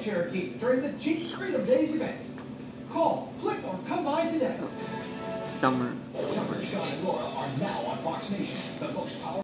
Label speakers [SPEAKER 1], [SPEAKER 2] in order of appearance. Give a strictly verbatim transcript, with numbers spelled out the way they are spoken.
[SPEAKER 1] Cherokee during the Jeep Freedom Days event. Call, click, or come by today.
[SPEAKER 2] Summer.
[SPEAKER 1] Tucker, Sean, and Laura are now on Fox Nation, the most powerful.